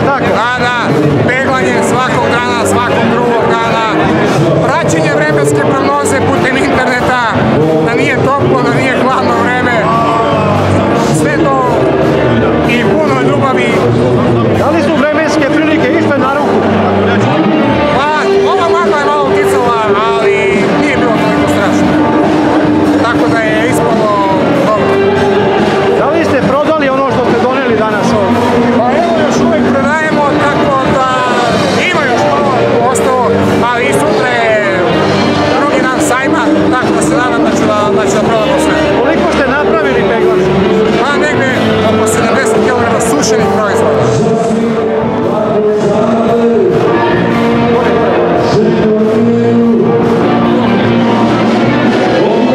Da, peglanje svakog dana, svakog drugog dana, praćenje vremenske prognoze putem interneta, da nije toplo, da nije hladno vreme, sve to i puno ljubavi